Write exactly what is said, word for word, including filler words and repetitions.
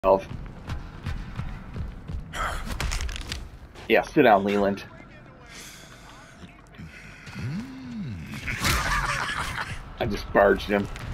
Of. Yeah, sit down, Leland. I just barged him.